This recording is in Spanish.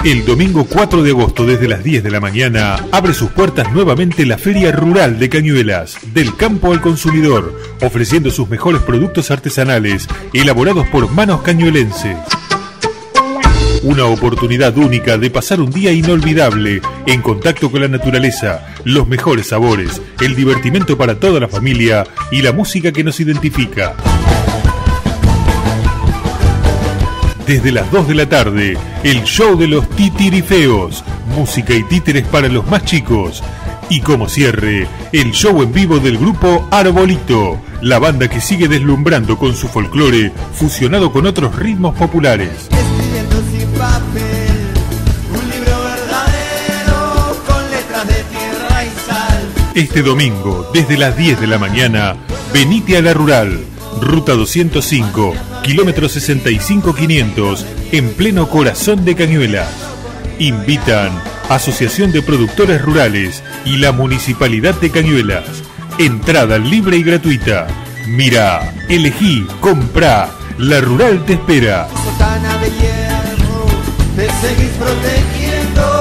El domingo 4 de agosto desde las 10 de la mañana abre sus puertas nuevamente la Feria Rural de Cañuelas, del campo al consumidor, ofreciendo sus mejores productos artesanales elaborados por manos cañuelenses. Una oportunidad única de pasar un día inolvidable en contacto con la naturaleza, los mejores sabores, el divertimento para toda la familia y la música que nos identifica. Desde las 2 de la tarde, el show de los titirifeos, música y títeres para los más chicos. Y como cierre, el show en vivo del grupo Arbolito, la banda que sigue deslumbrando con su folclore fusionado con otros ritmos populares. Escribiendo sin papel, un libro verdadero con letras de tierra y sal. Este domingo, desde las 10 de la mañana, venite a la Rural, Ruta 205, kilómetro 65-500, en pleno corazón de Cañuelas. Invitan Asociación de Productores Rurales y la Municipalidad de Cañuelas. Entrada libre y gratuita. Mirá, elegí, comprá. La Rural te espera. Sotana de hierro, te seguís protegiendo.